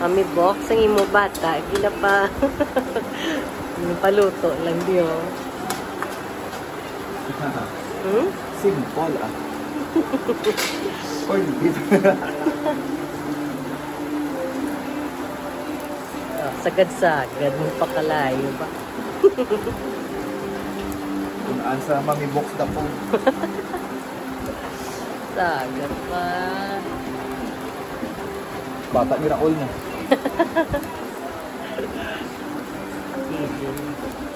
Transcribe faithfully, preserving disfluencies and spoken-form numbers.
Mami box, ang imo bata, gila pa. Paluto lang diyo. Hmm? Simple ah. Corned beef. Oh, sagad-sagad, mo pa kalayo ba? Kunaan sa mami box na po. Sagad pa. Bata ni Raul na. Sige.